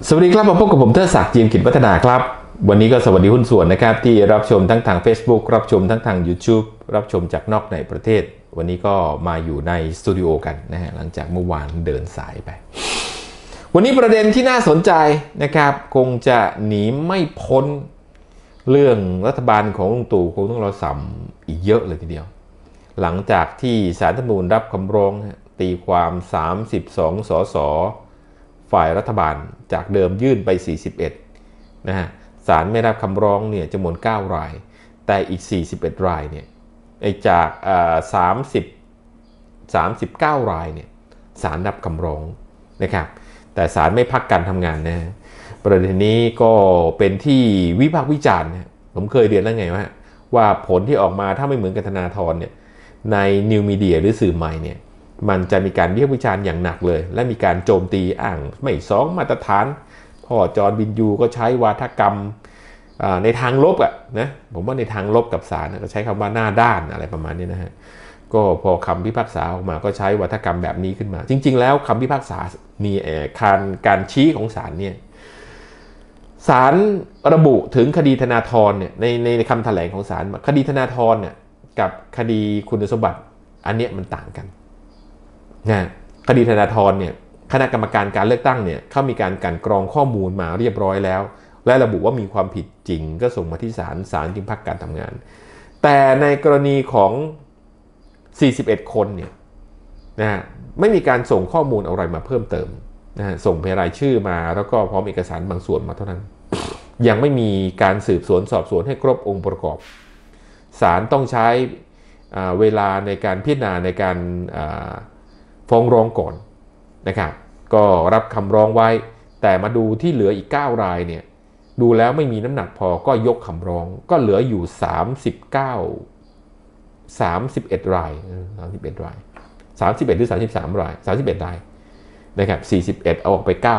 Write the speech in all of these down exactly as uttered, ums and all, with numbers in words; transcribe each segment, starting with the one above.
สวัสดีครับมาพบกับผมเทิดศักดิ์จีมกิจวัฒนาครับวันนี้ก็สวัสดีหุ้นส่วนนะครับที่รับชมทั้งทาง Facebook รับชมทั้งทาง YouTube รับชมจากนอกในประเทศวันนี้ก็มาอยู่ในสตูดิโอกันนะฮะหลังจากเมื่อวานเดินสายไปวันนี้ประเด็นที่น่าสนใจนะครับคงจะหนีไม่พ้นเรื่องรัฐบาลของลุงตู่คงต้องรอสัมอีกเยอะเลยทีเดียวหลังจากที่ศาลรัฐธรรมนูญรับคำร้องตีความสามสิบสองสสฝ่ายรัฐบาลจากเดิมยื่นไปสี่สิบเอ็ดนะฮะศาลไม่รับคำร้องเนี่ยจำนวนเก้ารายแต่อีกสี่สิบเอ็ดรายเนี่ยไอ้จากอ่าสามสิบ สามสิบเก้ารายเนี่ยศาลรับคำร้องนะครับแต่ศาลไม่พักการทำงานนะประเด็นนี้ก็เป็นที่วิพากษ์วิจารณ์นะผมเคยเรียนแล้วไงว่าว่าผลที่ออกมาถ้าไม่เหมือนกับธนาธรเนี่ยในนิวมีเดียหรือสื่อใหม่เนี่ยมันจะมีการวิพากษ์วิจารณ์อย่างหนักเลยและมีการโจมตีอ้างไม่สองมาตรฐานพ่อจอร์นวินยูก็ใช้วาทกรรมในทางลบอ่ะนะผมว่าในทางลบกับศาลก็ใช้คำว่าหน้าด้านอะไรประมาณนี้นะฮะก็พอคำพิพากษาออกมาก็ใช้วาทกรรมแบบนี้ขึ้นมาจริงๆแล้วคำพิพากษามีการการชี้ของศาลเนี่ยศาลระบุถึงคดีธนาธรเนี่ยในในคำแถลงของศาลคดีธนาธรเนี่ยกับคดีคุณสมบัติอันเนี้ยมันต่างกันนะคดีธนาธรเนี่ยคณะกรรมการการเลือกตั้งเนี่ยเขามีการกลั่นกรองข้อมูลมาเรียบร้อยแล้วและระบุว่ามีความผิดจริงก็ส่งมาที่ศาลศาลจึงพักการทำงานแต่ในกรณีของสี่สิบเอ็ดคนเนี่ยนะฮะไม่มีการส่งข้อมูลอะไรมาเพิ่มเติมนะฮะส่งรายชื่อมาแล้วก็พร้อมเอกสารบางส่วนมาเท่านั้นยังไม่มีการสืบสวนสอบสวนให้ครบองค์ประกอบศาลต้องใช้เวลาในการพิจารณาในการฟ้องร้องก่อนนะครับก็รับคำร้องไว้แต่มาดูที่เหลืออีกเก้ารายเนี่ยดูแล้วไม่มีน้ำหนักพอก็ยกคำร้องก็เหลืออยู่สามสิบเก้า สามสิบเอ็ดรายสามสิบเอ็ดรายสามสิบเอ็ดหรือสามสิบสามรายสามสิบเอ็ดรายนะครับสี่สิบเอ็ดเอาออกไปเก้า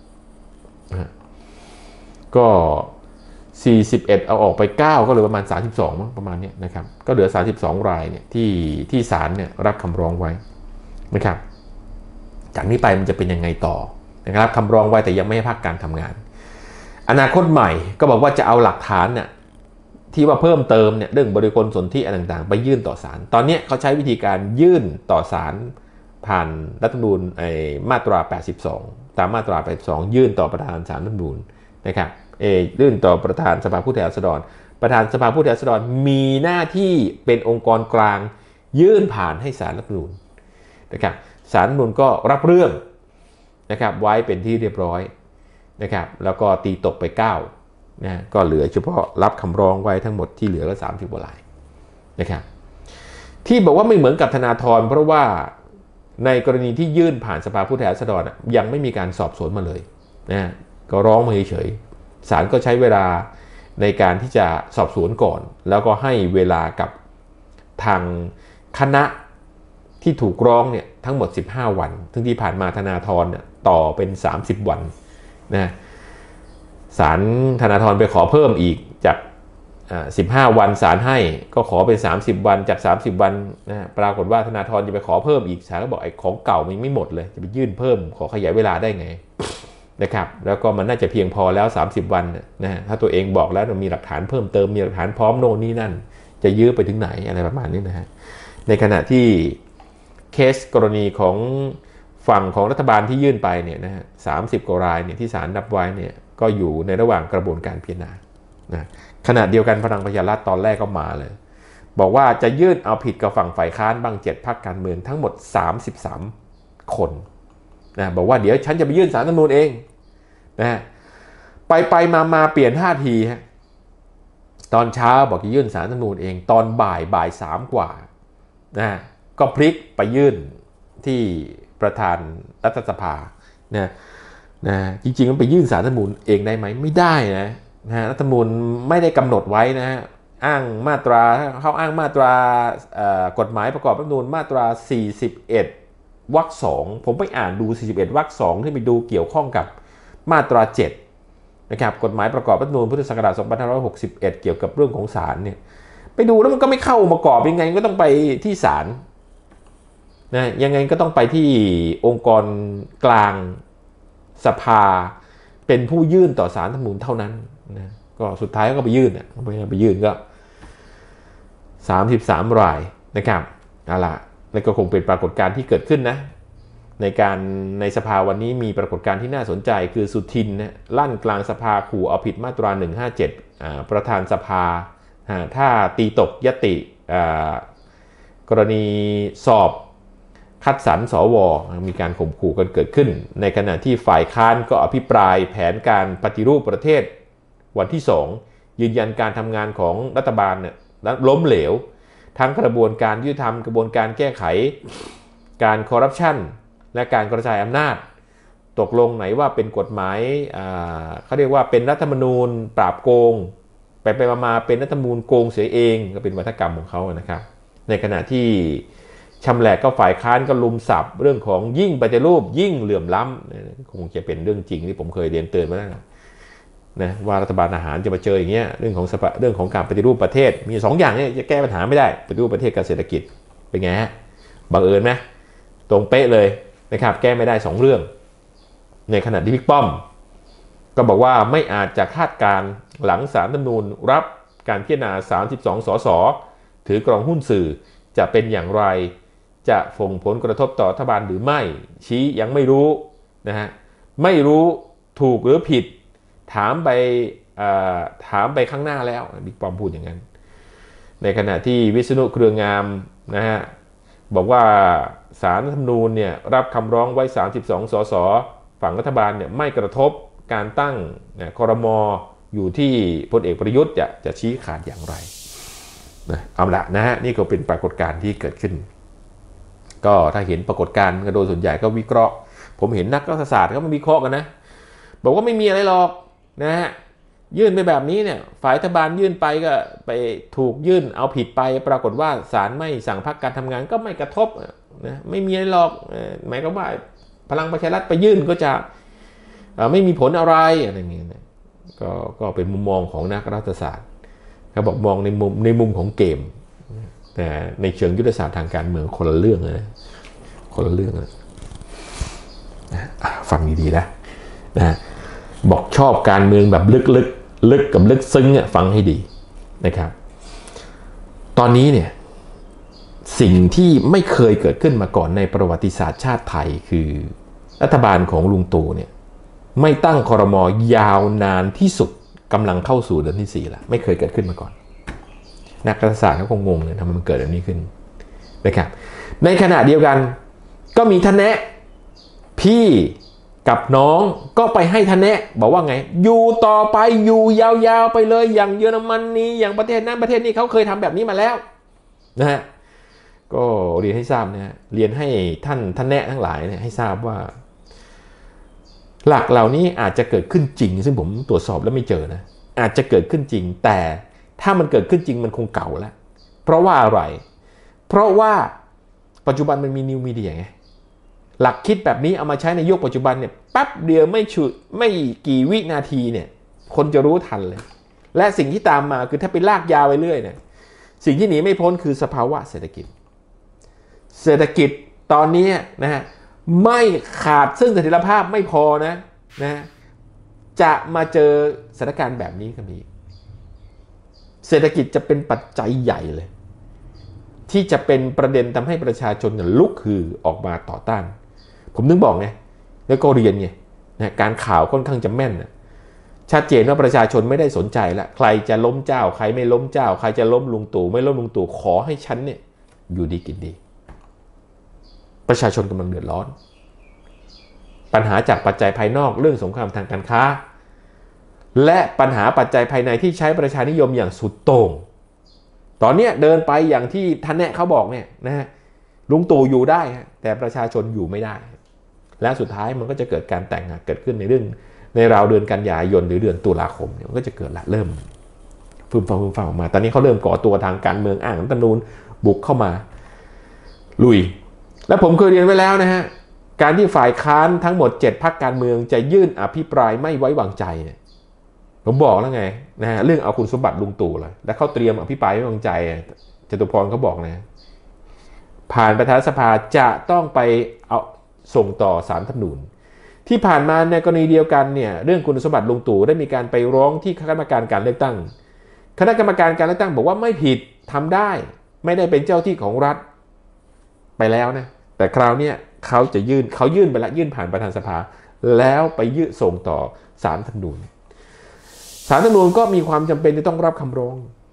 ก็สี่สิบเอ็ดเอาออกไปเก้าก็เหลือประมาณสามสิบสองประมาณนี้นะครับก็เหลือสามสิบสองรายเนี่ยที่ที่ศาลเนี่ยรับคำร้องไว้นะครับจากนี้ไปมันจะเป็นยังไงต่อนะครับคำร้องไว้แต่ยังไม่ให้พักการทำงานอนาคตใหม่ก็บอกว่าจะเอาหลักฐานเนี่ยที่ว่าเพิ่มเติมเนี่ยเรื่องบริกลสนธิอะไรต่างๆไปยื่นต่อศาลตอนนี้เขาใช้วิธีการยื่นต่อศาลผ่านรัฐธรรมนูญไอ้มาตราแปดสิบสองตามมาตราแปดสิบสองยื่นต่อประธานศาลรัฐธรรมนูญนะครับเอยื่นต่อประธานสภาผู้แทนราษฎรประธานสภาผู้แทนราษฎรมีหน้าที่เป็นองค์กรกลางยื่นผ่านให้ศาลรัฐธรรมนูญนะครับศาลรัฐธรรมนูญก็รับเรื่องนะครับไว้เป็นที่เรียบร้อยนะครับแล้วก็ตีตกไปเก้านะก็เหลือเฉพาะรับคำร้องไว้ทั้งหมดที่เหลือก็สามสิบกว่ารายนะครับที่บอกว่าไม่เหมือนกับธนาธรเพราะว่าในกรณีที่ยื่นผ่านสภาผู้แทนราษฎรยังไม่มีการสอบสวนมาเลยนะก็ร้องมาเฉยๆศาลก็ใช้เวลาในการที่จะสอบสวนก่อนแล้วก็ให้เวลากับทางคณะที่ถูกร้องเนี่ยทั้งหมดสิบห้าวันซึ่งที่ผ่านมาธนาธรเนี่ยต่อเป็นสามสิบวันนะศาลธนาธรไปขอเพิ่มอีกจากสิบห้าวันศาลให้ก็ขอเป็นสามสิบวันจากสามสิบวันนะปรากฏว่าธนาธรจะไปขอเพิ่มอีกศาลก็บอกไอ้ของเก่ามันไม่หมดเลยจะไปยื่นเพิ่มขอขยายเวลาได้ไงนะครับแล้วก็มันน่าจะเพียงพอแล้วสามสิบวันนะฮะถ้าตัวเองบอกแล้วมีหลักฐานเพิ่มเติมมีหลักฐานพร้อมโน่นนี่นั่นจะยื้อไปถึงไหนอะไรประมาณนี้นะฮะในขณะที่เคสกรณีของฝั่งของรัฐบาลที่ยื่นไปเนี่ยนะฮะสามสิบกว่ารายเนี่ยที่ศาลรับไว้เนี่ยก็อยู่ในระหว่างกระบวนการพิจารณานะขณะเดียวกันพลังประชารัฐตอนแรกก็มาเลยบอกว่าจะยื่นเอาผิดกับฝั่งฝ่ายค้านบางเจ็ดพรรคการเมืองทั้งหมดสามสิบสามคนนะบอกว่าเดี๋ยวฉันจะไปยื่นศาลรัฐธรรมนูญเองนะไปไปมามาเปลี่ยนท่าทีฮะตอนเช้าบอกจะยื่นศาลรัฐธรรมนูญเองตอนบ่ายบ่ายสามกว่านะก็พลิกไปยื่นที่ประธานรัฐสภานะนะจริงๆมันไปยื่นศาลรัฐธรรมนูญเองได้ไหมไม่ได้นะนะรัฐธรรมนูญไม่ได้กำหนดไว้นะอ้างมาตราเขาอ้างมาตรากฎหมายประกอบรัฐธรรมนูญมาตราสี่สิบเอ็ดวรรคสองผมไปอ่านดูสี่สิบเอ็ดวรรคสองที่ไปดูเกี่ยวข้องกับมาตราเจ็ดนะครับกฎหมายประกอบรัฐธรรมนูญพุทธศักราชสองพันห้าร้อยหกสิบเอ็ดเกี่ยวกับเรื่องของศาลเนี่ยไปดูแล้วมันก็ไม่เข้าองค์ประกอบยังไงก็ต้องไปที่ศาลนะยังไงก็ต้องไปที่องค์กรกลางสภาเป็นผู้ยื่นต่อศาลรัฐธรรมนูญเท่านั้นนะก็สุดท้ายก็ไปยื่นเนี่ยไปยื่นก็สามสิบสามรายนะครับเอาล่ะนี่ก็คงเป็นปรากฏการณ์ที่เกิดขึ้นนะในการในสภาวันนี้มีปรากฏการณ์ที่น่าสนใจคือสุทินนะลั่นกลางสภาขู่เอาผิดมาตราหนึ่งห้าเจ็ดอ่าประธานสภาถ้าตีตกยติกรณีสอบคัดสรรสวมีการข่มขู่กันเกิดขึ้นในขณะที่ฝ่ายค้านก็อภิปรายแผนการปฏิรูปประเทศวันที่สองยืนยันการทำงานของรัฐบาลเนี่ยล้มเหลวทั้งกระบวนการยุติธรรมกระบวนการแก้ไขการคอร์รัปชันและการกระจายอำนาจตกลงไหนว่าเป็นกฎหมายเขาเรียกว่าเป็นรัฐธรรมนูญปราบโกงไปไปมาเป็นรัฐธรรมนูญโกงเสียเองก็เป็นวัฒกรรมของเขานะครับในขณะที่ชำแหละก็ฝ่ายค้านก็ลุมสับเรื่องของยิ่งปฏิรูปยิ่งเหลื่อมล้ำคงจะเป็นเรื่องจริงที่ผมเคยเรียนเตือนมาแล้วนะว่ารัฐบาลทหารจะมาเจออย่างเงี้ยเรื่องของเรื่องของการปฏิรูปประเทศมีสองอย่างเนี่ยจะแก้ปัญหาไม่ได้ปฏิรูปประเทศกับเศรษฐกิจเป็นไงฮะบังเอิญไหมตรงเป๊ะเลยนะครับแก้ไม่ได้สองเรื่องในขณะที่บิ๊กป้อมก็บอกว่าไม่อาจจะคาดการหลังศาลรัฐธรรมนูญรับการพิจารณาสามสิบสองสสถือกรองหุ้นสื่อจะเป็นอย่างไรจะส่งผลกระทบต่อรัฐบาลหรือไม่ชี้ยังไม่รู้นะฮะไม่รู้ถูกหรือผิดถามไปถามไปข้างหน้าแล้วบิ๊กป้อมพูดอย่างนั้นในขณะที่วิษณุเครืองามนะฮะบอกว่าศาลรัฐธรรมนูญเนี่ยรับคำร้องไว้สามสิบสองสสฝั่งรัฐบาลเนี่ยไม่กระทบการตั้งครม.อยู่ที่พลเอกประยุทธ์จะจะชี้ขาดอย่างไรนะเอาละนะฮะนี่ก็เป็นปรากฏการณ์ที่เกิดขึ้นก็ถ้าเห็นปรากฏการณ์โดยส่วนใหญ่ก็วิเคราะห์ผมเห็นนักรัฐศาสตร์เขามาวิเคราะห์กันนะบอกว่าไม่มีอะไรหรอกนะฮะยื่นไปแบบนี้เนี่ยฝ่ายรัฐบาลยื่นไปก็ไปถูกยื่นเอาผิดไปปรากฏว่าศาลไม่สั่งพักการทำงานก็ไม่กระทบนะไม่มีอะไรหรอกหมายความว่าพลังประชารัฐไปยื่นก็จะไม่มีผลอะไรอะไรอย่างเงี้ยก็ก็เป็นมุมมองของนักรัฐศาสตร์เขาบอกมองในมุมในมุมของเกมแต่ในเชิงยุทธศาสตร์ทางการเมืองคนละเรื่องนะคนละเรื่องนะฟังดีๆนะนะบอกชอบการเมืองแบบลึกๆ ลึกลึกกับลึกซึ้งเนี่ยฟังให้ดีนะครับตอนนี้เนี่ยสิ่งที่ไม่เคยเกิดขึ้นมาก่อนในประวัติศาสตร์ชาติไทยคือรัฐบาลของลุงตู่เนี่ยไม่ตั้งครม.ยาวนานที่สุดกำลังเข้าสู่เดือนที่สี่แล้วไม่เคยเกิดขึ้นมาก่อนนักรัฐศาสตร์เขาคงงงเลยทำไมมันเกิดแบบนี้ขึ้นนะครับในขณะเดียวกันก็มีท่านแนะพี่กับน้องก็ไปให้ท่านแนะบอกว่าไงอยู่ต่อไปอยู่ยาวๆไปเลยอย่างเยอรมนีอย่างประเทศนั้นประเทศนี้เขาเคยทำแบบนี้มาแล้วนะฮะก็เรียนให้ทราบนะฮะเรียนให้ท่านท่านแนะทั้งหลายเนี่ยให้ทราบว่าหลักเหล่านี้อาจจะเกิดขึ้นจริงซึ่งผมตรวจสอบแล้วไม่เจอนะอาจจะเกิดขึ้นจริงแต่ถ้ามันเกิดขึ้นจริงมันคงเก่าแล้วเพราะว่าอะไรเพราะว่าปัจจุบันมันมีนิวมีเดียไงหลักคิดแบบนี้เอามาใช้ในยุคปัจจุบันเนี่ยแป๊บเดียวไม่ชุดไม่กี่วินาทีเนี่ยคนจะรู้ทันเลยและสิ่งที่ตามมาคือถ้าไปลากยาวไปเรื่อยเนี่ยสิ่งที่หนีไม่พ้นคือสภาวะเศรษฐกิจเศรษฐกิจตอนนี้นะฮะไม่ขาดซึ่งเสถียรภาพไม่พอนะนะจะมาเจอสถานการณ์แบบนี้กันอีกเศรษฐกิจจะเป็นปัจจัยใหญ่เลยที่จะเป็นประเด็นทำให้ประชาชนลุกฮือออกมาต่อต้านผมนึกบอกไงแล้วก็เรียนไงนะการข่าวค่อนข้างจะแม่นนะชัดเจนว่าประชาชนไม่ได้สนใจละใครจะล้มเจ้าใครไม่ล้มเจ้าใครจะล้มลุงตู่ไม่ล้มลุงตู่ขอให้ฉันเนี่ยอยู่ดีกินดีประชาชนกำลังเดือดร้อนปัญหาจากปัจจัยภายนอกเรื่องสงครามทางการค้าและปัญหาปัจจัยภายในที่ใช้ประชานิยมอย่างสุดโต่งตอนนี้เดินไปอย่างที่ท่านแนะเขาบอกเนี่ยนะฮะลุงตู่อยู่ได้แต่ประชาชนอยู่ไม่ได้และสุดท้ายมันก็จะเกิดการแต่งงานเกิดขึ้นในเรื่องในราวเดือนกันยายนหรือเดือนตุลาคมเนี่ยมันก็จะเกิดละเริ่มฟืมฟังฟืมฟังออกมาตอนนี้เขาเริ่มก่อตัวทางการเมืองอ้างรัฐธรรมนูญบุกเข้ามาลุยและผมเคยเรียนไว้แล้วนะฮะการที่ฝ่ายค้านทั้งหมดเจ็ดพรรคการเมืองจะยื่นอภิปรายไม่ไว้วางใจเนี่ยผมบอกแล้วไงนะฮะเรื่องเอาคุณสมบัติลุงตู่เลยและเขาเตรียมอภิปรายไม่ไว้วางใจจตุพรเขาบอกนะผ่านประธานสภาจะต้องไปเอาส่งต่อศาลรัฐธรรมนูญที่ผ่านมาในกรณีเดียวกันเนี่ยเรื่องคุณสมบัติลุงตู่ได้มีการไปร้องที่คณะกรรมการการเลือกตั้งคณะกรรมการการเลือกตั้งบอกว่าไม่ผิดทำได้ไม่ได้เป็นเจ้าที่ของรัฐไปแล้วนะแต่คราวนี้เขาจะยื่นเขายื่นไปแล้วยื่นผ่านประธานสภาแล้วไปยื่นส่งต่อศาลรัฐธรรมนูญศาลรัฐธรรมนูญก็มีความจำเป็นที่ต้องรับคำร้อง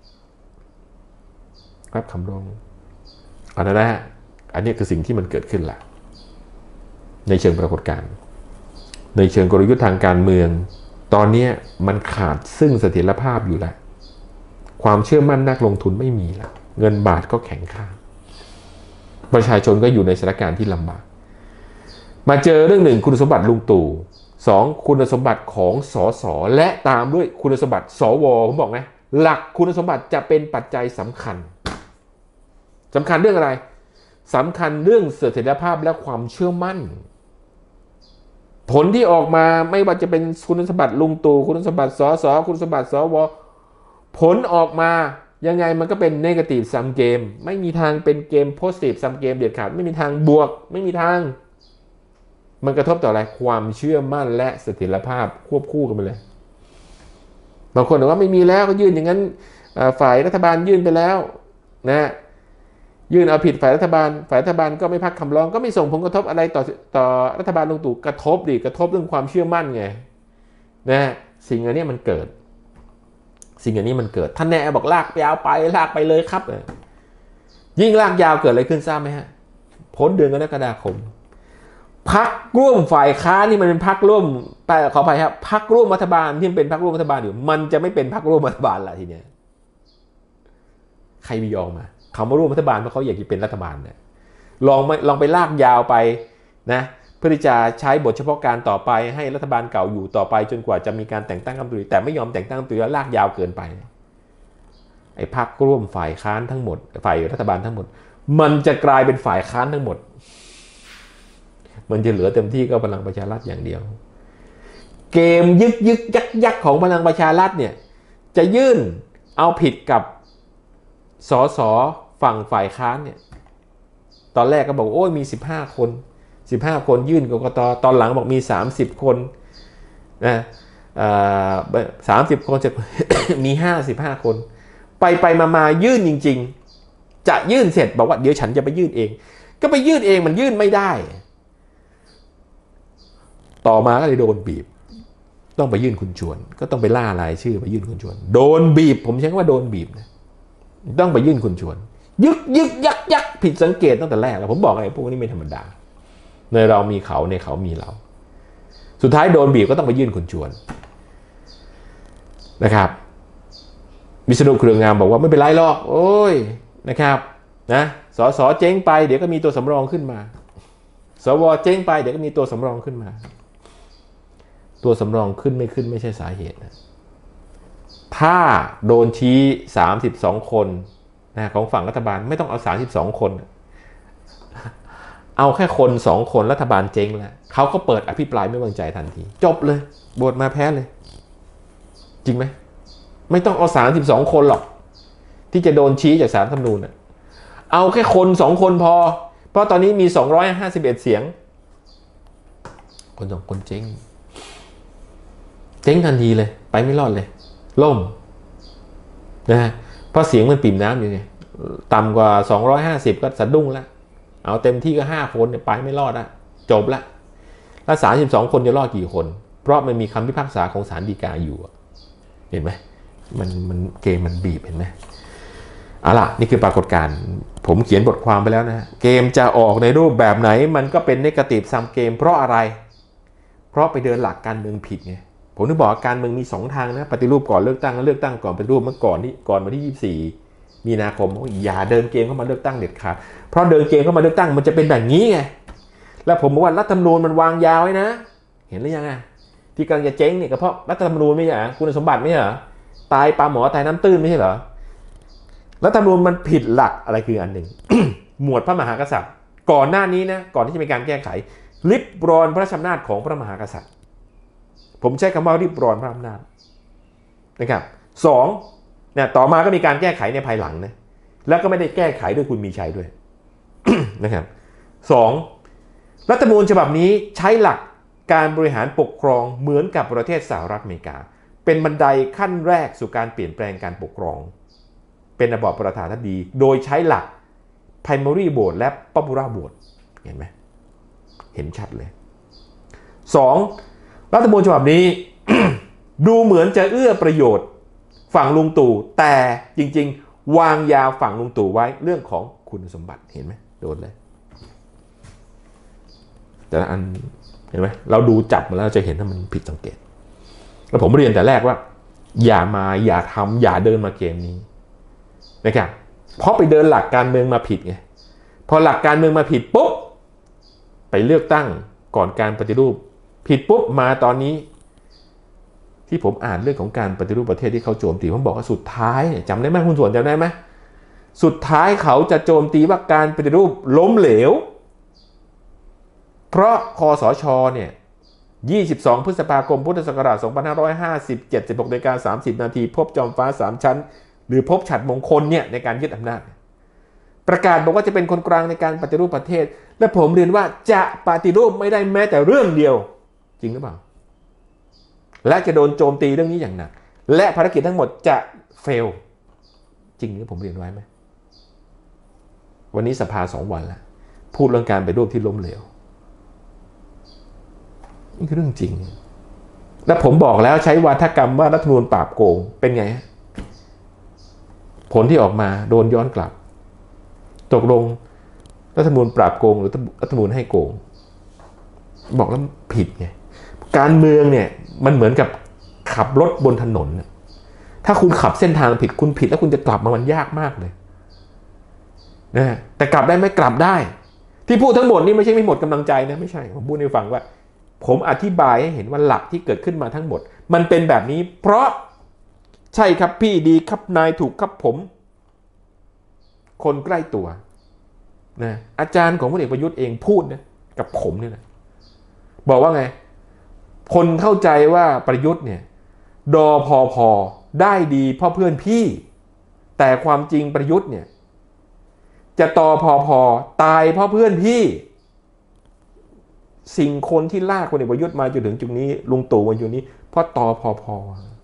รับคำร้องอันนั้นนะอันนี้คือสิ่งที่มันเกิดขึ้นแหละในเชิงปรากฏการณ์ในเชิงกลยุทธ์ทางการเมืองตอนนี้มันขาดซึ่งเสถียรภาพอยู่แล้วความเชื่อมั่นนักลงทุนไม่มีแล้วเงินบาทก็แข็งค่าประชาชนก็อยู่ในสถานการณ์ที่ลำบากมาเจอเรื่องหนึ่งคุณสมบัติลุงตู่สองคุณสมบัติของสสและตามด้วยคุณสมบัติสวผมบอกไงหลักคุณสมบัติจะเป็นปัจจัยสำคัญสำคัญเรื่องอะไรสำคัญเรื่องเสถียรภาพและความเชื่อมั่นผลที่ออกมาไม่ว่าจะเป็นคุณสมบัติลุงตู่คุณสมบัติสสคุณสมบัติสวผลออกมายังไงมันก็เป็นเนกาทีฟซัมเกมไม่มีทางเป็นเกมโพสิทีฟซัมเกมเด็ดขาดไม่มีทางบวกไม่มีทางมันกระทบต่ออะไรความเชื่อมั่นและเสถียรภาพควบคู่กันไปเลยบางคนบอกว่าไม่มีแล้วก็ยื่นอย่างนั้นฝ่ายรัฐบาลยื่นไปแล้วนะยื่นเอาผิดฝ่ายรัฐบาลฝ่ายรัฐบาลก็ไม่พักคำร้องก็ไม่ส่งผลกระทบอะไรต่อต่อรัฐบาลลุงตู่กระทบดิกระทบเรื่องความเชื่อมั่นไงนะสิ่งอันนี้มันเกิดสิ่งอันนี้มันเกิดท่านแน่บอกลากยาวไปลากไปเลยครับยิ่งลากยาวเกิดอะไรขึ้นทราบไหมฮะพ้นเดือนกรกฎาคมพรรคร่วมฝ่ายค้านนี่มันเป็นพรรคร่วมแต่ขออภัยครับพรรคร่วมรัฐบาลที่เป็นพรรคร่วมรัฐบาลอยู่มันจะไม่เป็นพรรคร่วมรัฐบาลละทีเนี้ยใครมียอมมาเขามาร่วมรัฐบาลเพราะเขาอยากจะเป็นรัฐบาลเนี่ยลองลองไปลากยาวไปนะเพื่อที่จะใช้บทเฉพาะการต่อไปให้รัฐบาลเก่าอยู่ต่อไปจนกว่าจะมีการแต่งตั้งรัฐมนตรีแต่ไม่ยอมแต่งตั้งรัฐมนตรีแล้วลากยาวเกินไปไอ้พรรคร่วมฝ่ายค้านทั้งหมดฝ่ายรัฐบาลทั้งหมดมันจะกลายเป็นฝ่ายค้านทั้งหมดมันจะเหลือเต็มที่ก็พลังประชารัฐอย่างเดียวเกมยึกยึกยักยักของพลังประชารัฐเนี่ยจะยื่นเอาผิดกับสสฝั่งฝ่ายค้านเนี่ยตอนแรกก็บอกโอ้ยมีสิบห้าคนสิบห้าคนยื่นกกต.ตอนหลังบอกมีสามสิบคนนะสามสิบคนจะ มีห้าสิบห้าคนไปไปมามายื่นจริงๆจะยื่นเสร็จบอกว่าเดี๋ยวฉันจะไปยื่นเองก็ไปยื่นเองมันยื่นไม่ได้ต่อมาก็เลยโดนบีบต้องไปยื่นคุณชวนก็ต้องไปล่ารายชื่อไปยื่นคุณชวนโดนบีบผมใช้คำว่าโดนบีบนะต้องไปยื่นคุณชวนยึกยึกยักยักผิดสังเกตตั้งแต่แรกแล้วผมบอกไอ้พวกนี้ไม่ธรรมดาในเรามีเขาในเขามีเราสุดท้ายโดนบีบก็ต้องไปยื่นคุณชวนนะครับวิษณุเครืองามบอกว่าไม่เป็นไรหรอกโอ้ยนะครับนะสสเจ๊งไปเดี๋ยวก็มีตัวสำรองขึ้นมาสวเจ๊งไปเดี๋ยวก็มีตัวสำรองขึ้นมาตัวสำรองขึ้นไม่ขึ้นไม่ใช่สาเหตุนะถ้าโดนชี้สามสิบสองคนนะของฝั่งรัฐบาลไม่ต้องเอาสามสิบสองคนเอาแค่คนสองคนรัฐบาลเจ๊งแล้วเขาก็เปิดอภิปรายไม่วางใจทันทีจบเลยโหวตมาแพ้เลยจริงไหมไม่ต้องเอาสามสิบสองคนหรอกที่จะโดนชี้จากศาลรัฐธรรมนูญเอาแค่คนสองคนพอเพราะตอนนี้มีสองร้อยห้าสิบเอ็ดเสียงคนสองคนเจ๊งเจ๊งทันทีเลยไปไม่รอดเลยล่มนะฮะเพราะเสียงมันปิ่มน้ำอยู่ไงต่ำกว่าสองร้อยห้าสิบก็สะดุ้งแล้วเอาเต็มที่ก็ห้าคนเนี่ยไปไม่รอดละจบละแล้วสามสิบสองคนจะรอดกี่คนเพราะมันมีคำพิพากษาของศาลฎีกาอยู่เห็นไหมมันมันเกมมันบีบเห็นไหมเอาล่ะนี่คือปรากฏการณ์ผมเขียนบทความไปแล้วนะเกมจะออกในรูปแบบไหนมันก็เป็นเนกาทีฟซัมเกมเพราะอะไรเพราะไปเดินหลักการเมืองผิดไงผมนึกบอกการเมืองมีสองทางนะปฏิรูปก่อนเลือกตั้งแล้วเลือกตั้งก่อนปฏิรูปเมื่อก่อนที่ก่อนวันที่ยี่สิบสี่มีนาคมอย่าเดินเกมเข้ามาเลือกตั้งเด็ดขาดเพราะเดินเกมเข้ามาเลือกตั้งมันจะเป็นแบบนี้ไงแล้วผมบอกว่ารัฐธรรมนูญมันวางยาวไว้นะเห็นหรือยังไงที่กำลังจะเจ๊งเนี่ยก็เพราะรัฐธรรมนูญไม่ใช่เหรอคุณสมบัติไม่ใช่เหรอตายปลาหมอตายน้ำตื้นไม่ใช่เหรอรัฐธรรมนูญมันผิดหลักอะไรคืออันหนึ่ง หมวดพระมหากษัตริย์ก่อนหน้านี้นะก่อนที่จะมีการแก้ไขริบรอนพระราชอำนาจของพระมหากษัตริย์ผมใช้คำว่าริบรอนพระอำนาจนะครับสองเนี่ยต่อมาก็มีการแก้ไขในภายหลังนะแล้วก็ไม่ได้แก้ไขด้วยคุณมีชัยด้วย นะครับสองรัฐธรรมนูญฉบับนี้ใช้หลักการบริหารปกครองเหมือนกับประเทศสหรัฐอเมริกาเป็นบันไดขั้นแรกสู่การเปลี่ยนแปลงการปกครองเป็นระบอบประธานาธิบดีโดยใช้หลัก primary vote และ popular vote เห็นไหมเห็นชัดเลยสองรัฐธรรมนูญฉบับนี้ ดูเหมือนจะเอื้อประโยชน์ฝั่งลุงตู่แต่จริงๆวางยาฝั่งลุงตู่ไว้เรื่องของคุณสมบัติเห็นไหมโดนเลยแต่ละอันเห็นไหมเราดูจับมาแล้วจะเห็นว่ามันผิดสังเกตแล้วผมเรียนแต่แรกว่าอย่ามาอย่าทำอย่าเดินมาเกมนี้นะครับเพราะไปเดินหลักการเมืองมาผิดไงพอหลักการเมืองมาผิดปุ๊บไปเลือกตั้งก่อนการปฏิรูปผิดปุ๊บมาตอนนี้ที่ผมอ่านเรื่องของการปฏิรูปประเทศที่เขาโจมตีผมบอกว่าสุดท้ายจำได้ไหมคุณส่วนจำได้ไหมสุดท้ายเขาจะโจมตีว่าการปฏิรูปล้มเหลวเพราะคสช.เนี่ยยี่สิบสองพฤษภาคมพุทธศักราชสองพันห้าร้อยห้าสิบเจ็ด สิบหกนาฬิกาสามสิบนาทีพบจอมฟ้าสามชั้นหรือพบฉัตรมงคลเนี่ยในการยึดอำนาจประกาศบอกว่าจะเป็นคนกลางในการปฏิรูปประเทศและผมเรียนว่าจะปฏิรูปไม่ได้แม้แต่เรื่องเดียวจริงหรือเปล่าและจะโดนโจมตีเรื่องนี้อย่างหนักและภารกิจทั้งหมดจะเฟลจริงที่ผมเรียนไว้ไหมวันนี้สภาสองวันแล้วพูดเรื่องการปฏิรูปที่ล้มเหลวนี่คือเรื่องจริงและผมบอกแล้วใช้วาทกรรมว่ารัฐธรรมนูญปราบโกงเป็นไงผลที่ออกมาโดนย้อนกลับตกลงรัฐธรรมนูญปราบโกงหรือรัฐธรรมนูญให้โกงบอกแล้วผิดไงการเมืองเนี่ยมันเหมือนกับขับรถบนถนนถ้าคุณขับเส้นทางผิดคุณผิดแล้วคุณจะกลับมามันยากมากเลยนะแต่กลับได้ไหมกลับได้ที่พูดทั้งหมดนี่ไม่ใช่ไม่หมดกำลังใจนะไม่ใช่ผมพูดให้ฟังว่าผมอธิบายให้เห็นว่าหลักที่เกิดขึ้นมาทั้งหมดมันเป็นแบบนี้เพราะใช่ครับพี่ดีครับนายถูกครับผมคนใกล้ตัวนะอาจารย์ของพลเอกประยุทธ์เองพูดนะกับผมนี่นะบอกว่าไงคนเข้าใจว่าประยุทธ์เนี่ยดอพอพอได้ดีเพราะเพื่อนพี่แต่ความจริงประยุทธ์เนี่ยจะตอพอพอตายเพราะเพื่อนพี่สิ่งคนที่ลากพลเอกประยุทธ์มาจนถึงจุดนี้ลุงตู่มาอยู่นี้เพราะตอพอพ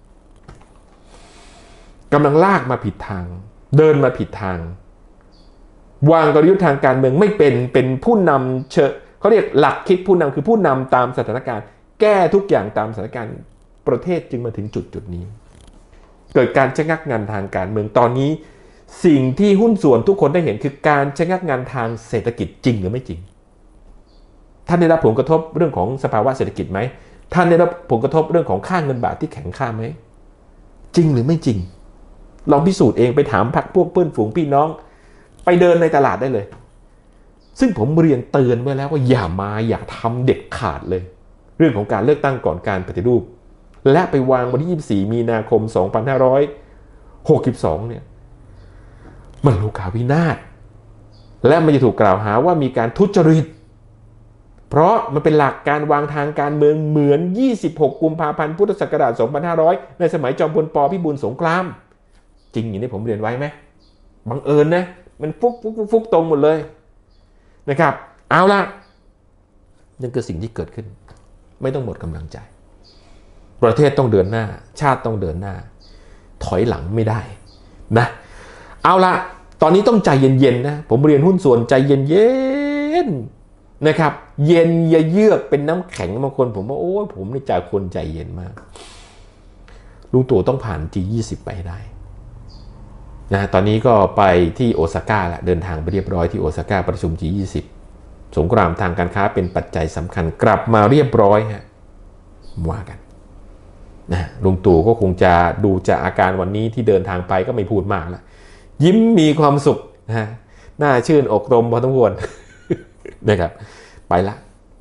อกำลังลากมาผิดทางเดินมาผิดทางวางกลยุทธ์ทางการเมืองไม่เป็นเป็นผู้นำเชเขาเรียกหลักคิดผู้นำคือผู้นำตามสถานการณ์แก้ทุกอย่างตามสถานการณ์ประเทศจึงมาถึงจุดจุดนี้เกิดการชะงักงานทางการเมืองตอนนี้สิ่งที่หุ้นส่วนทุกคนได้เห็นคือการชะงักงานทางเศรษฐกิจจริงหรือไม่จริงท่านได้รับผลกระทบเรื่องของสภาวะเศรษฐกิจไหมท่านได้รับผลกระทบเรื่องของค่าเงินบาทที่แข็งค่าไหมจริงหรือไม่จริงลองพิสูจน์เองไปถามพรรคพวกเพื่อนฝูงพี่น้องไปเดินในตลาดได้เลยซึ่งผมเรียนเตือนไว้แล้วว่าอย่ามาอย่าทำเด็ดขาดเลยเรื่องของการเลือกตั้งก่อนการปฏิรูปและไปวางวันที่ยี่สิบสี่มีนาคมสองพันห้าร้อยหกสิบสองเนี่ยมันโลกาวินาศและมันจะถูกกล่าวหาว่ามีการทุจริตเพราะมันเป็นหลักการวางทางการเมืองเหมือนยี่สิบหกกุมภาพันธ์พุทธศักราชสองพันห้าร้อยในสมัยจอมพลป.พิบูลสงครามจริงอย่างที่ผมเรียนไว้ไหมบังเอิญนะมันฟุกฟุกฟุกตรงหมดเลยนะครับเอาล่ะนั่นคือสิ่งที่เกิดขึ้นไม่ต้องหมดกำลังใจประเทศต้องเดินหน้าชาติต้องเดินหน้าถอยหลังไม่ได้นะเอาล่ะตอนนี้ต้องใจเย็นๆนะผมเรียนหุ้นส่วนใจเย็นๆนะครับเย็นอย่าเยือกเป็นน้ำแข็งบางคนผมว่าโอ้ผมนี่ใจคนใจเย็นมากลุงตู่ต้องผ่าน จี ยี่สิบ ไปให้ได้นะตอนนี้ก็ไปที่โอซาก้าละเดินทางไปเรียบร้อยที่โอซาก้าประชุม จี ยี่สิบ สงครามทางการค้าเป็นปัจจัยสำคัญกลับมาเรียบร้อยฮะว่ากันนะลุงตู่ก็คงจะดูจากอาการวันนี้ที่เดินทางไปก็ไม่พูดมากแล้วยิ้มมีความสุขนะน่าชื่นอกรมพอสมควรนะครับไปละ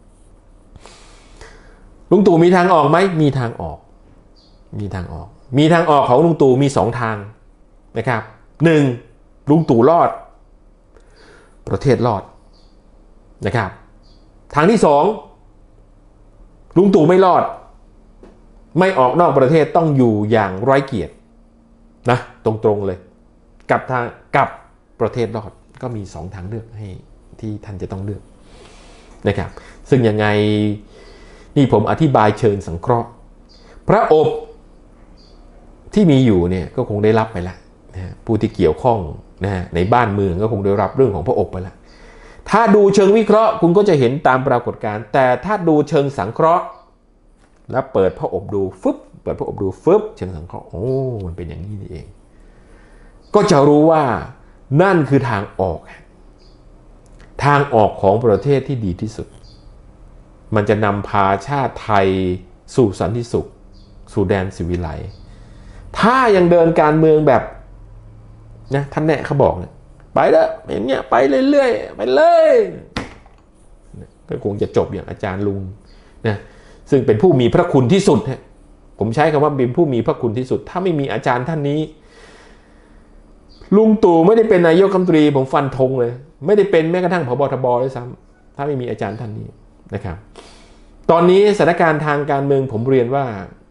ลุงตู่มีทางออกไหมมีทางออกมีทางออกมีทางออกของลุงตู่มีสองทางนะครับหนึ่งลุงตู่รอดประเทศรอดนะครับทางที่สองลุงตู่ไม่รอดไม่ออกนอกประเทศต้องอยู่อย่างไร้เกียรตินะตรงๆเลยกับทางกับประเทศรอดก็มีสองทางเลือกให้ที่ท่านจะต้องเลือกนะครับซึ่งยังไงนี่ผมอธิบายเชิงสังเคราะห์พระอบที่มีอยู่เนี่ยก็คงได้รับไปแล้วนะผู้ที่เกี่ยวข้องนะในบ้านเมืองก็คงได้รับเรื่องของพระอบไปแล้วถ้าดูเชิงวิเคราะห์คุณก็จะเห็นตามปรากฏการณ์แต่ถ้าดูเชิงสังเคราะห์แล้วเปิดพระอบดูฟึบเปิดพระอบดูฟึบเชิงสังเคราะห์โอ้มันเป็นอย่างนี้นี่เองก็จะรู้ว่านั่นคือทางออกทางออกของประเทศที่ดีที่สุดมันจะนำพาชาติไทยสู่สันติสุขสู่แดนสิวิไลถ้ายังเดินการเมืองแบบนะท่านแน่เขาบอกเนี่ยไปแล้วอย่างเงี้ยไปเรื่อยๆไปเลยก็คงจะจบอย่างอาจารย์ลุงนะซึ่งเป็นผู้มีพระคุณที่สุดฮะผมใช้คำว่าเป็นผู้มีพระคุณที่สุดถ้าไม่มีอาจารย์ท่านนี้ลุงตู่ไม่ได้เป็นนายกรัฐมนตรีผมฟันธงเลยไม่ได้เป็นแม้กระทั่งผบ.ทบ.ด้วยซ้ำถ้าไม่มีอาจารย์ท่านนี้นะครับตอนนี้สถานการณ์ทางการเมืองผมเรียนว่า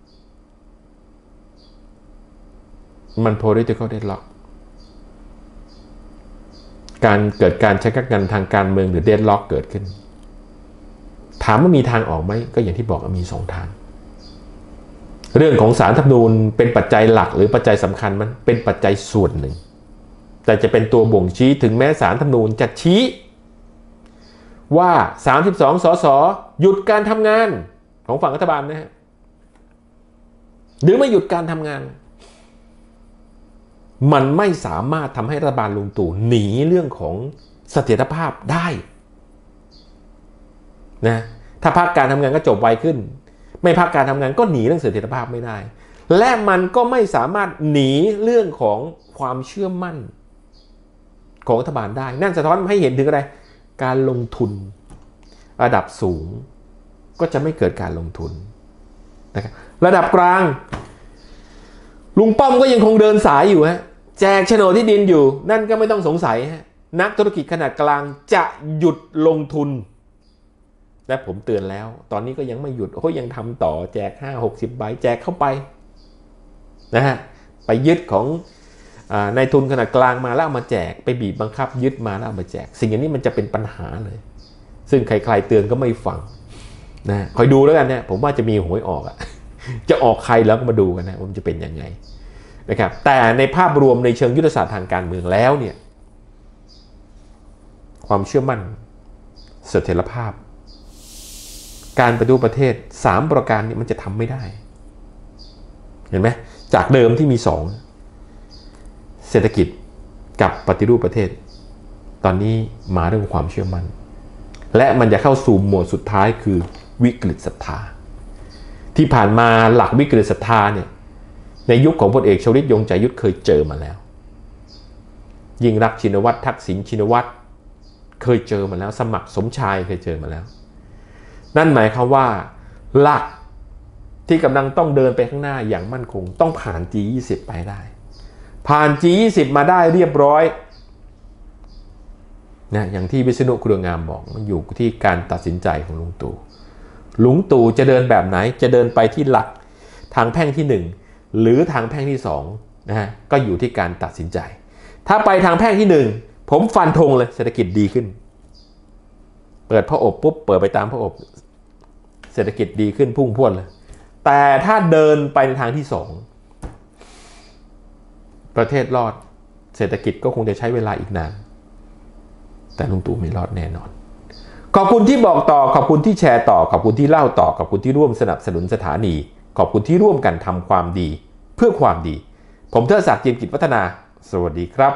มัน political deadlock การเกิดการชักกันทางการเมืองหรือ deadlock เกิดขึ้นถามว่ามีทางออกไหมก็อย่างที่บอกมีสองทางเรื่องของศาลรัฐธรรมนูญเป็นปัจจัยหลักหรือปัจจัยสำคัญมันเป็นปัจจัยส่วนหนึ่งแต่จะเป็นตัวบ่งชี้ถึงแม้ศาลรัฐธรรมนูญจะชี้ว่าสามสิบสองสสหยุดการทำงานของฝั่งรัฐบาลนะฮะหรือไม่หยุดการทำงานมันไม่สามารถทำให้รัฐบาลลุงตู่หนีเรื่องของเสถียรภาพได้นะถ้าพักการทำงานก็จบไวขึ้นไม่พักการทำงานก็หนีเรื่องเสถียรภาพไม่ได้และมันก็ไม่สามารถหนีเรื่องของความเชื่อมั่นของรัฐบาลได้นั่นสะท้อนให้เห็นถึงอะไรการลงทุนระดับสูงก็จะไม่เกิดการลงทุนนะครับระดับกลางลุงป้อมก็ยังคงเดินสายอยู่ฮะแจกโฉนดที่ดินอยู่นั่นก็ไม่ต้องสงสัยฮะนักธุรกิจขนาดกลางจะหยุดลงทุนและผมเตือนแล้วตอนนี้ก็ยังไม่หยุดโอ้ยังทำต่อแจกห้าหกสิบใบแจกเข้าไปนะฮะไปยึดของนายทุนขนาดกลางมาแล้วเอามาแจกไปบีบบังคับยึดมาแล้วเอามาแจกสิ่งอย่างนี้มันจะเป็นปัญหาเลยซึ่งใครๆเตือนก็ไม่ฟังนะคอยดูแล้วกันเนี่ยผมว่าจะมีหวยออกอ่ะจะออกใครแล้วก็มาดูกันนะว่ามันจะเป็นยังไงนะครับแต่ในภาพรวมในเชิงยุทธศาสตร์ทางการเมืองแล้วเนี่ยความเชื่อมั่นเสถียรภาพการปฏิรูปประเทศสามประการนี้มันจะทำไม่ได้เห็นไหมจากเดิมที่มีสองเศรษฐกิจกับปฏิรูปประเทศตอนนี้มาเรื่องความเชื่อมั่นและมันจะเข้าสู่โหมดสุดท้ายคือวิกฤตศรัทธาที่ผ่านมาหลักวิกฤตศรัทธาเนี่ยในยุคของพลเอกชวลิตยงใจยุทธเคยเจอมาแล้วยิ่งรักษณ์ชินวัตรทักษิณชินวัตรเคยเจอมาแล้วสมัครสมชายเคยเจอมาแล้วนั่นหมายความว่าหลักที่กำลังต้องเดินไปข้างหน้าอย่างมั่นคงต้องผ่าน จี ยี่สิบ ไปได้ผ่าน จี ยี่สิบ มาได้เรียบร้อยนะอย่างที่วิษณุ เครืองามบอกมันอยู่ที่การตัดสินใจของลุงตู่ลุงตู่จะเดินแบบไหนจะเดินไปที่หลักทางแพ่งที่หนึ่งหรือทางแพ่งที่สองนะฮะก็อยู่ที่การตัดสินใจถ้าไปทางแพ่งที่หนึ่งผมฟันธงเลยเศรษฐกิจดีขึ้นเปิดพระอบปุ๊บเปิดไปตามพระอบเศรษฐกิจดีขึ้นพุ่งพรวดเลยแต่ถ้าเดินไปในทางที่สองประเทศรอดเศรษฐกิจก็คงจะใช้เวลาอีกนานแต่ลุงตู่ไม่รอดแน่นอนขอบคุณที่บอกต่อขอบคุณที่แชร์ต่อขอบคุณที่เล่าต่อขอบคุณที่ร่วมสนับสนุนสถานีขอบคุณที่ร่วมกันทำความดีเพื่อความดีผมเทิดศักดิ์ เจียมกิจวัฒนาสวัสดีครับ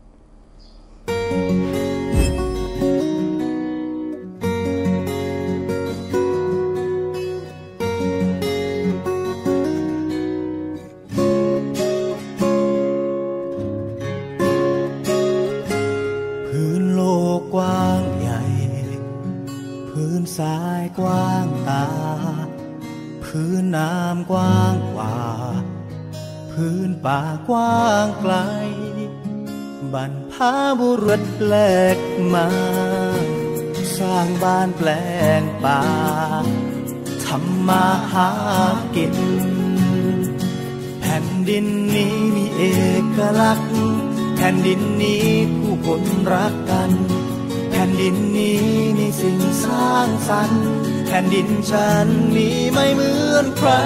สายกว้างตาพื้นน้ำกว้างกว่าพื้นป่ากว้างไกลบรรพบุรุษแปลกมาสร้างบ้านแปลงป่าทำมาหากินแผ่นดินนี้มีเอกลักษณ์แผ่นดินนี้ผู้คนรักกันแผ่ผ่นดินนี้มีสิ่งสร้างสรรค์แผ่นดินฉันมีไม่เหมือนใคร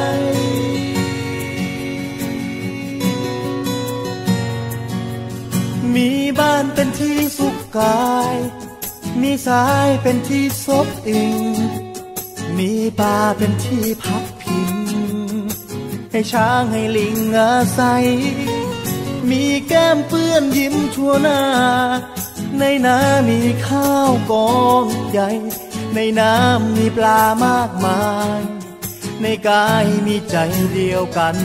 มีบ้านเป็นที่สุขกายมีสายเป็นที่ซบอิงมีป่าเป็นที่พักพิงให้ช้างให้ลิงอาศัยมีแก้มเปื้อนยิ้มทั่วหน้าในน้ำมีข้าวกองใหญ่ในน้ำมีปลามากมายในกายมีใจเดียวกัน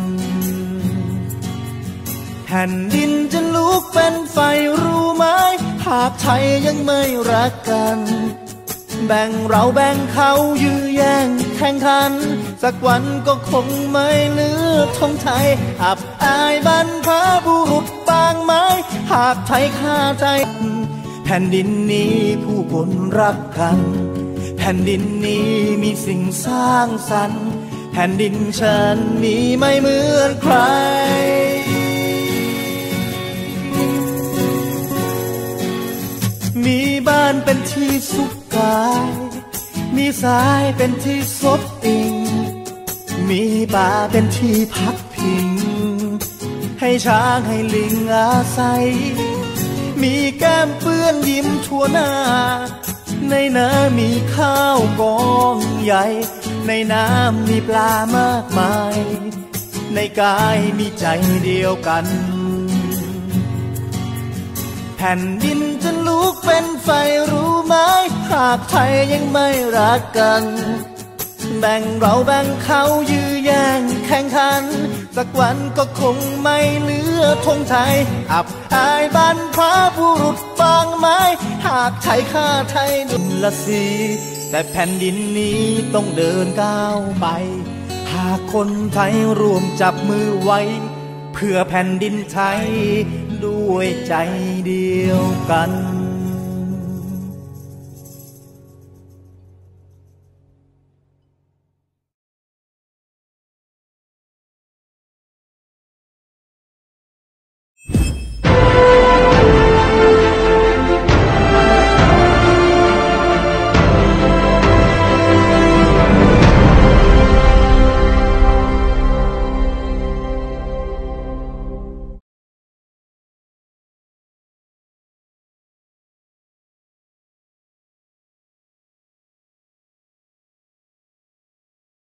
แผ่นดินจะลุกเป็นไฟรู้ไหมหากไทยยังไม่รักกันแบ่งเราแบ่งเขายื้อแย่งแข่งขันสักวันก็คงไม่เหลือธงไทยอับอายบรรพบุรุษบางไม้หากไทยฆ่าไทยแผ่นดินนี้ผู้คนรักกันแผ่นดินนี้มีสิ่งสร้างสรรค์แผ่นดินฉันมีไม่เหมือนใครมีบ้านเป็นที่สุขกายมีสายเป็นที่ซบอิงมีป่าเป็นที่พักพิงให้ช้างให้ลิงอาศัยมีแก้มเปื้อนยิ้มทั่วหน้าในน้ำมีข้าวกองใหญ่ในน้ำมีปลามากมายในกายมีใจเดียวกันแผ่นดินจะลุกเป็นไฟรู้ไหมหากไทยยังไม่รักกันแบ่งเราแบ่งเขายื้อแย่งแข่งขันสักวันก็คงไม่เหลือธงไทยอับอายบรรพบุรุษบางไม้หากไทยฆ่าไทยดุลละสีแต่แผ่นดินนี้ต้องเดินก้าวไปหากคนไทยรวมจับมือไว้เพื่อแผ่นดินไทยด้วยใจเดียวกัน